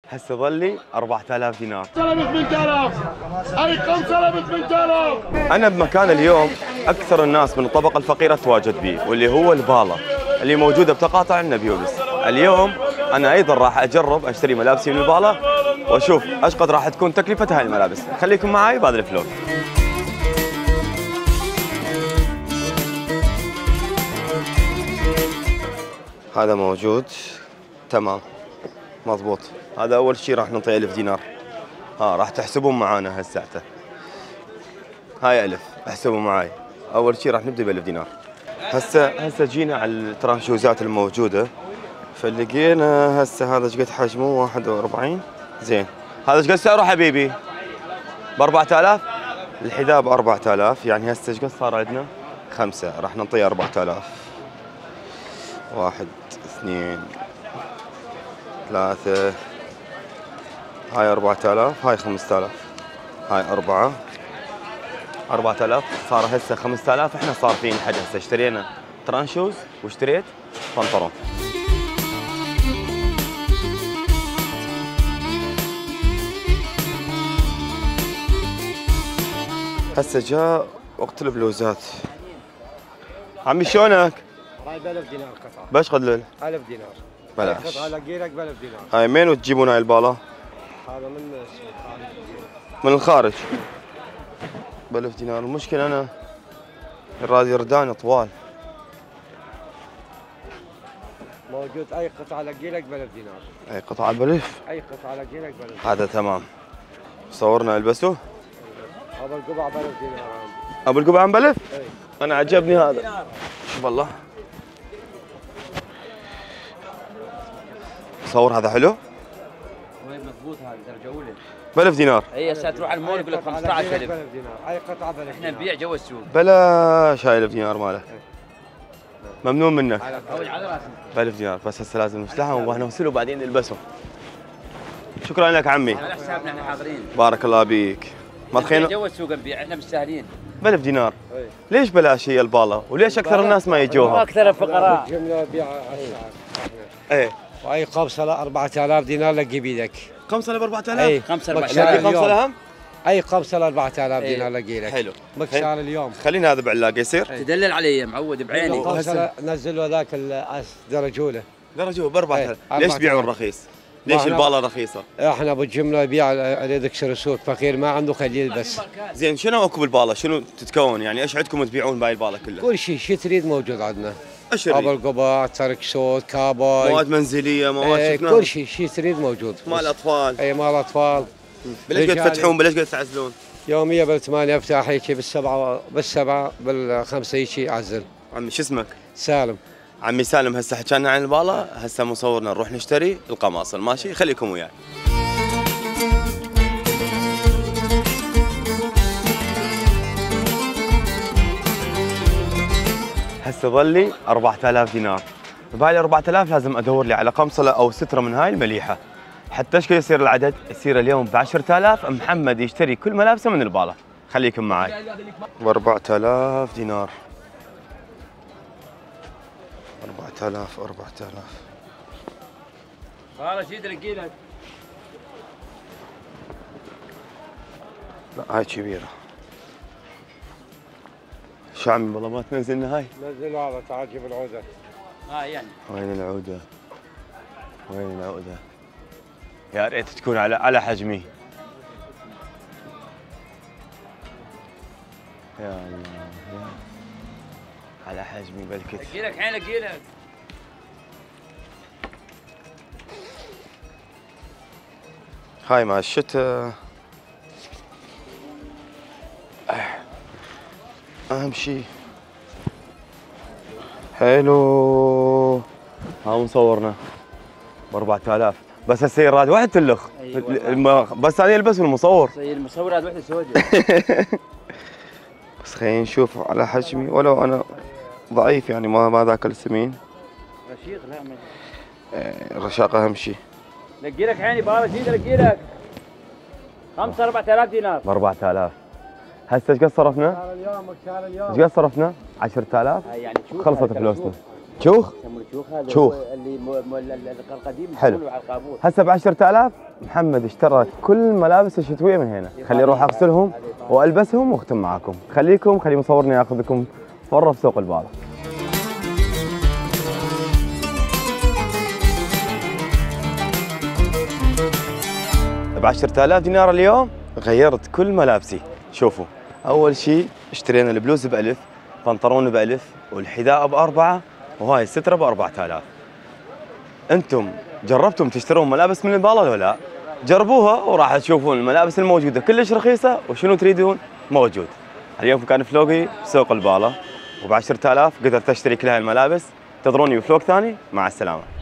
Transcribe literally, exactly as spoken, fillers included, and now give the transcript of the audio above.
هسه ظلي أربعة آلاف دينار. سلبت ثمانية آلاف. اي كم سلبت ثمانية آلاف. انا بمكان اليوم اكثر الناس من الطبقه الفقيره تواجد به، واللي هو الباله اللي موجوده بتقاطع النبيولس. اليوم انا ايضا راح اجرب اشتري ملابسي من الباله واشوف ايش قد راح تكون تكلفه هاي الملابس. خليكم معي بهذا الفلوج. هذا موجود تمام مضبوط. هذا اول شيء راح نعطيه ألف دينار. ها راح تحسبون معانا هالساعته. هاي ألف احسبوا معاي. اول شيء راح نبدا ب ألف دينار. هسه هسه جينا على الترانشوزات الموجوده، فلقينا هسه هذا ايش قد حجمه؟ واحد وأربعين. زين هذا ايش قد سعره حبيبي؟ ب أربعة آلاف. الحذاء ب أربعة آلاف، يعني هسه ايش قد صار عندنا؟ خمسه. راح نعطيه أربعة آلاف. واحد اثنين ثلاثة، هاي أربعة آلاف، هاي خمسة آلاف، هاي أربعة، أربعة آلاف. صار هسه خمسة آلاف. احنا صارفين حد هسه اشترينا ترانشوز واشتريت بنطلون. هسه جاء وقت البلوزات. عمي شلونك؟ هاي ب ألف دينار قطعة. باش قد لل؟ ألف دينار. بلاش. قطعة لقيلك ب ألف دينار. هاي منين وتجيبون هاي البالة؟ هذا من السوق. من الخارج. ب ألف دينار. المشكلة أنا الرادي ردان طوال. موجود أي قطعة لقيلك ب ألف دينار. أي قطعة بألف؟ أي قطعة لقيلك ب ألف. هذا تمام. صورنا البسه. هذا القبع ب ألف دينار. أبو القبعة بألف؟ أي. أنا عجبني هذا. شوف الله. صور هذا حلو؟ وين مضبوط هذا درجة أولى. ب ألف دينار. اي هسه تروح على المول يقول لك خمسة عشر ألف. أي قطعة ب ألف. احنا نبيع جوا السوق. بلاش هاي ألف دينار مالك. ممنون منك. على على راسنا. ب ألف دينار بس هسه لازم نشلحهم ونغسلهم وبعدين نلبسهم. شكرا لك عمي. على حسابنا احنا حاضرين. بارك الله بيك. ما تخيل جوا السوق نبيع احنا مستاهلين. ب ألف دينار. ليش بلاش هي البالة؟ وليش اكثر الناس ما يجوها؟ اكثر الفقراء. جملة بيع. ايه. وأي قبصة أربعة آلاف دينار لقي بيدك. خمسة ب أربعة آلاف؟ أي خمسة أربعة مكسار آلاف. خمسة اليوم. لهم؟ أي قبصة أربعة آلاف دينار لقي لك. حلو. مكسار اليوم. خلينا هذا بعلاقة يصير؟ تدلل علي معود بعيني. قبصة نزلوا ذاك الأس درجة أولى. درجة ب أربعة آلاف. إيه. ليش تبيعون رخيص؟ ليش ما البالة رخيصة؟ احنا بالجمله يبيع على دكسر السوق، فقير ما عنده خليه يلبس. زين شنو اكو بالبالة؟ شنو تتكون؟ يعني ايش عندكم تبيعون باي البالة كلها؟ كل شيء شيء تريد موجود عندنا. ايش ابو تريد؟ القبع، ترك صوت، كابوي، مواد منزلية، مواد ايه شفناها. كل شيء شيء تريد موجود. مال اطفال. اي مال اطفال. بليش قد رجالي. تفتحون؟ بليش قد تعزلون؟ يوميا بالثمانية افتح هيك، بالسبعة بالسبعة بالخمسة هيك اعزل. عمي شو اسمك؟ سالم. عمي سالم. هسه حكينا عن البالة، هسه مصورنا نروح نشتري القماصل. ماشي؟ خليكم وياي. هسه ظلي أربعة آلاف دينار. بهاي ال أربعة آلاف لازم ادور لي على قمصله او ستره من هاي المليحه. حتى ايش يصير العدد؟ يصير اليوم ب عشرة آلاف محمد يشتري كل ملابسه من البالة. خليكم معي. ب أربعة آلاف دينار. أربعة آلاف أربعة آلاف. والله شيء تلقي لك. لا هاي كبيره. شو عمي والله ما تنزلنا هاي؟ نزلوا هذا تعال جيب العوده. اه يعني. وين العودة؟ وين العودة؟ يا ريت تكون على على حجمي. يا الله يا على حجمي بالكتف. لقي لك عين لقي لك. هاي مع الشتاء اهم شيء. حلو. ها مصورنا ب أربعة آلاف. بس هسه راد واحد تلخ. أيوة. بس انا يلبس المصور. زي المصور هذا وحده سوداء. بس خلينا نشوف على حجمي، ولو انا ضعيف يعني ما ما ذاك السمين. رشيق لا ما. الرشاقه اهم شيء. لقي لك عيني بارة جديدة لقي لك. خمسة أربعة آلاف دينار. ب أربعة آلاف. هسه ايش قد صرفنا؟ اليوم مكسار اليوم. ايش قد صرفنا؟ عشرة آلاف. هاي يعني شوف خلصت هاي فلوسنا. شوف. شوخ؟ يسمونه شوخ هذا شوخ. هو اللي مو- مو- القديم حلو. يسمونه على القابوس. هسه ب عشرة آلاف محمد اشترى كل ملابس الشتويه من هنا، خلي اروح اغسلهم والبسهم واختم معاكم. خليكم خلي مصورني ياخذكم مره في سوق البالة. ب عشرة آلاف دينار اليوم غيرت كل ملابسي. شوفوا، اول شيء اشترينا البلوز بألف، بنطلون بألف، والحذاء بأربعة، وهاي السترة بأربعة آلاف. انتم جربتم تشترون ملابس من البالة ولا لا؟ جربوها وراح تشوفون الملابس الموجودة كلش رخيصة، وشنو تريدون موجود. اليوم كان فلوقي بسوق البالة، وب عشرة آلاف قدرت اشتري كل هاي الملابس. انتظروني بفلوق ثاني، مع السلامة.